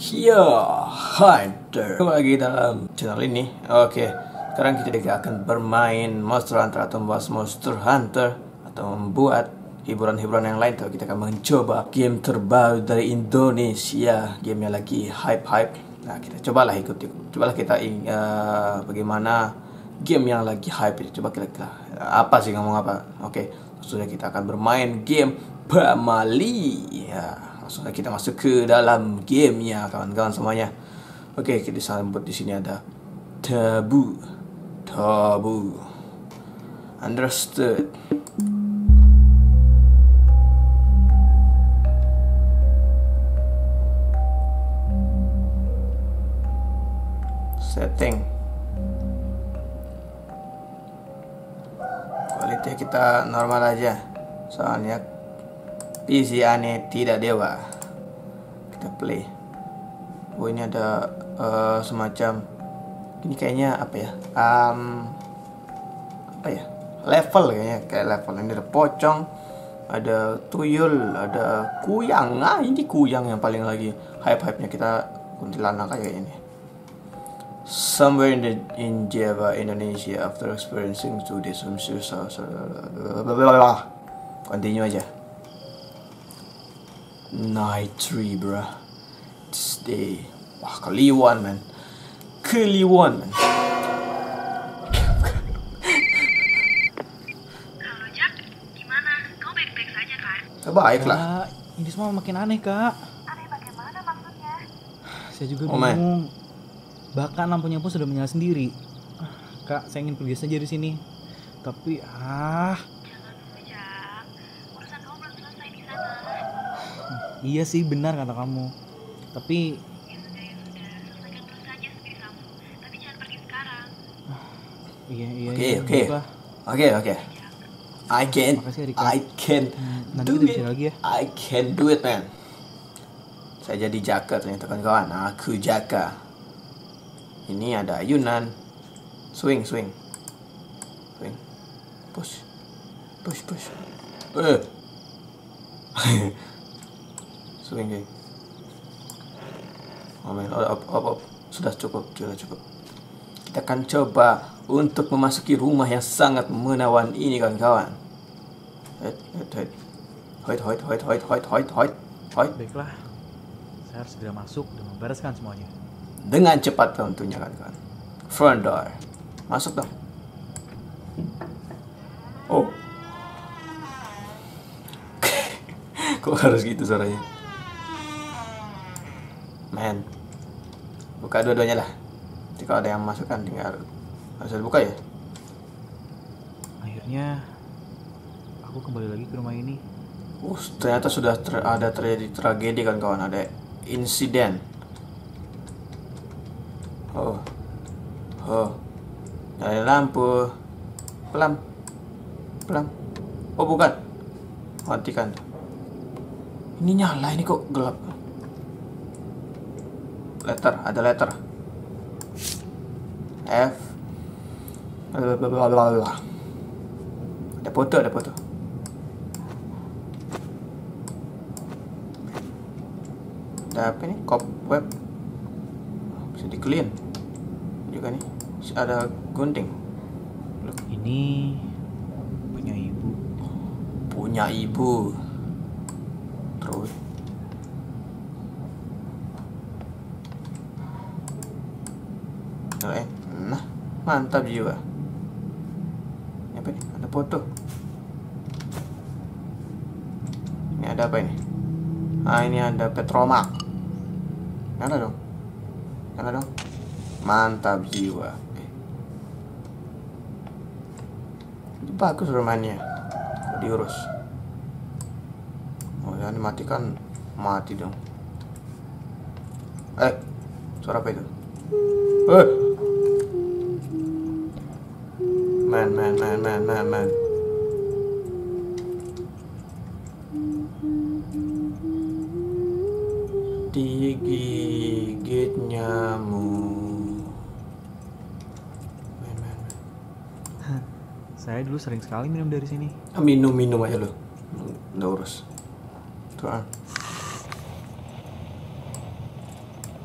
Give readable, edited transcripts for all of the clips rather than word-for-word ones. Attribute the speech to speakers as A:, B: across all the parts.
A: Yo, Hunter. Kembali lagi dalam channel ini. Oke, sekarang kita juga akan bermain Monster Hunter atau membahas Monster Hunter atau membuat hiburan-hiburan yang lain. Kita akan mencoba game terbaru dari Indonesia, game yang lagi hype-hype. Nah, kita cobalah ikuti. Cobalah kita bagaimana game yang lagi hype itu. Coba kita apa sih ngomong apa? Oke, maksudnya kita akan bermain game Pamali. Ya, langsung kita masuk ke dalam gamenya, kawan-kawan semuanya. Oke, kita sambut di sini ada tabu, understood. Setting kualitas kita normal aja, soalnya PC aneh tidak dewa. Kita play. Oh, ini ada semacam ini kayaknya apa ya? Apa ya? Level kayaknya, kayak level. Ini ada pocong, ada tuyul, ada kuyang. Nah, ini kuyang yang paling lagi hype-hype-nya. Kita kuntilanak kayak ini. Somewhere in Java, Indonesia, after experiencing to this continue aja. Night 3, bruh. This day. Wah, Kliwon, man.
B: Halo Jack, gimana? Kau baik-baik saja kan?
A: Baiklah.
C: Kak, ini semua makin aneh, Kak.
B: Aneh bagaimana maksudnya?
C: Saya juga
A: Oh, man.
C: bingung. Bahkan lampunya pun sudah menyala sendiri. Kak, saya ingin pergi saja dari sini. Tapi
B: Jangan dulu Jack, urusan kamu belum selesai di sana.
C: iya sih benar kata kamu. Tapi
B: Ya sudah, selesaikan dulu saja sendiri kamu. Tapi jangan pergi sekarang.
C: iya.
A: Oke.
C: Baiklah.
A: Oke.
C: Makasih, Rika.
A: I can
C: Nanti
A: do
C: kita
A: it.
C: bisa lagi ya.
A: I can do it, man. Saya jadi Jaka ternyata, kawan-kawan. Aku Jaka. Ini ada ayunan. Swing. Push. Swing, guys. Oh, man. Up. Sudah cukup. Kita akan coba untuk memasuki rumah yang sangat menawan ini, kawan-kawan. Hoit.
C: Baiklah. Saya harus segera masuk dan membereskan semuanya.
A: Dengan cepat tentunya, kawan-kawan. Front door. Masuk dong. Oh. Kok harus gitu suaranya? Man. Buka dua-duanya lah. Jadi kalau ada yang masuk kan tinggal harus dibuka ya.
C: Akhirnya aku kembali lagi ke rumah ini.
A: Ternyata sudah ada terjadi tragedi, kawan-kawan. Ada insiden. Oh. Nyalain lampu. Pelan. Oh, bukan. Matikan. Ini nyala, ini kok gelap. Ada letter. F. Ada foto. Ada apa ini? Cobweb. Bisa di clean juga nih. Ada gunting. Look.
C: Ini punya ibu.
A: Terus nah, mantap jiwa. Ini apa ini? Ada foto. Ini ada apa ini? Ini ada Petromak. Nyala dong. Mantap jiwa. Ini bagus rumahnya. Diurus. Oh, jangan dimatikan. Mati dong. Suara apa itu? Man. Digigit nyamuk. Man.
C: Saya dulu sering sekali minum dari sini.
A: Minum aja lu. Udah urus. Tuh.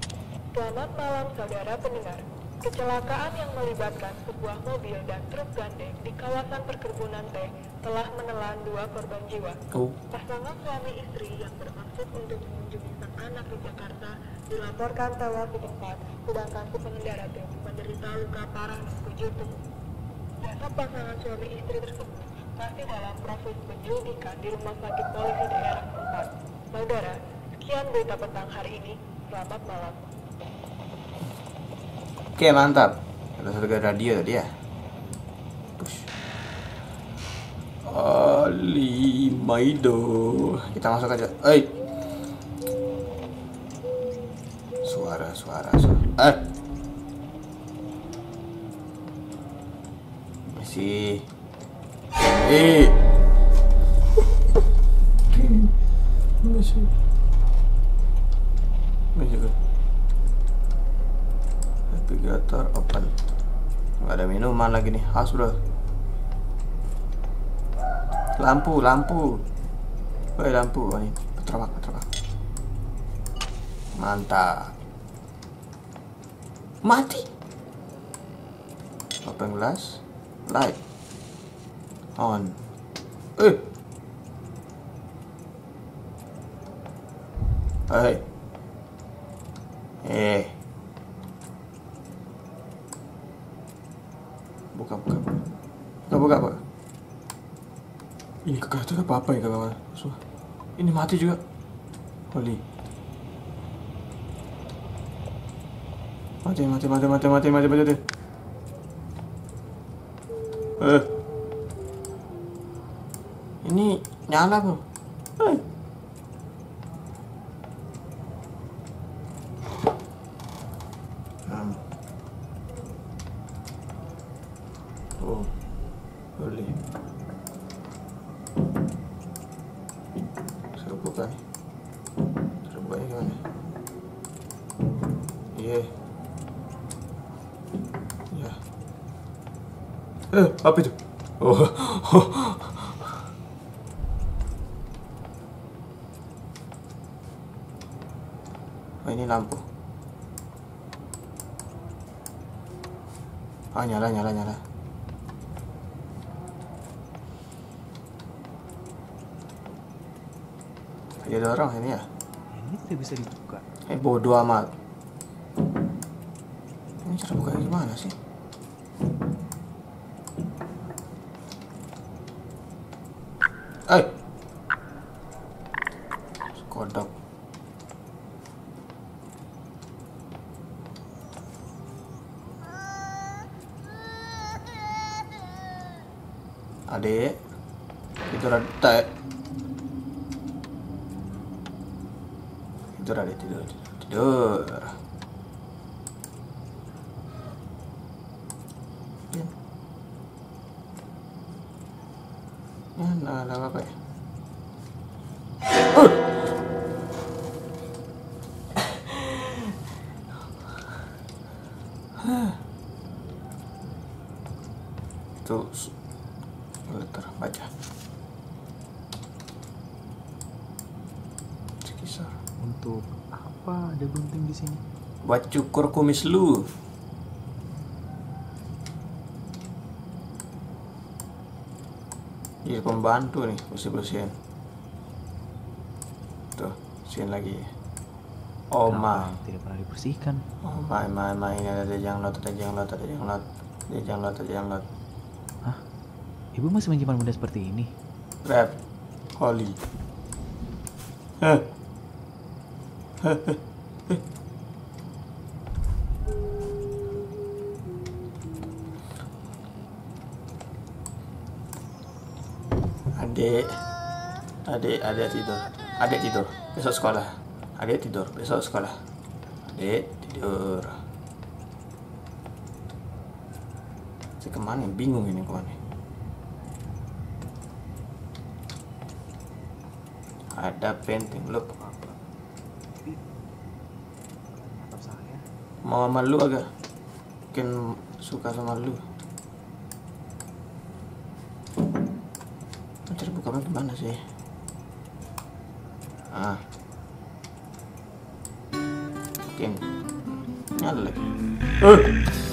D: Selamat malam saudara pendengar. Kecelakaan yang melibatkan sebuah mobil dan truk gandeng di kawasan perkebunan teh telah menelan 2 korban jiwa. Pasangan suami istri yang bermaksud untuk mengunjungi sang anak di Jakarta dilaporkan tewas di tempat, sedangkan si pengendara truk menderita luka parah di sekujur tubuh. Jasad pasangan suami istri tersebut masih dalam proses penyelidikan di Rumah Sakit Polisi Daerah setempat. Saudara, sekian berita petang hari ini. Selamat malam.
A: Oke, mantap. Ada satu radio tadi ya. Push. Ali Maido. Kita masuk aja. Suara. Masih. Masih. Navigator open. Nggak ada minuman lagi nih. Haus bro. Lampu. Woi lampu. Oh, ini petrobak. Mantap. Mati. Open glass. Light. On. Buka. Ini kagak ada apa-apa ya kawan. Ini mati juga. Holy. Mati. Ini nyala bro. Boleh. Saya buka nih. Terbukanya gimana? Iya. Ya. Apa itu? Oh. Oh, ini lampu. Nyala. Ada orang ini ya?
C: Ini tidak bisa dibuka.
A: Bodoh amat. Ini cara bukanya gimana sih? Kodok. Adek, tidur adek. Tidur adek, tidur. Nah, apa ya? Itu letter baca. Sekisar.
C: Untuk apa ada gunting di sini?
A: Buat cukur kumis lu. Iya, pembantu nih, bersih-bersihin. Tuh, bersihin lagi. Oh my.
C: Tidak pernah dibersihkan.
A: Oh my, ini ada janglot.
C: Hah? Ibu masih menyimpan benda seperti ini?
A: Rap. Holy. Adek tidur. Besok sekolah. Adek tidur. Si kemana? Bingung ini kemana? Ada painting look.
C: Atau saya?
A: Mau sama lu agak. Mungkin suka sama lu. Cara bukanya gimana sih? Mungkin Nyala lagi.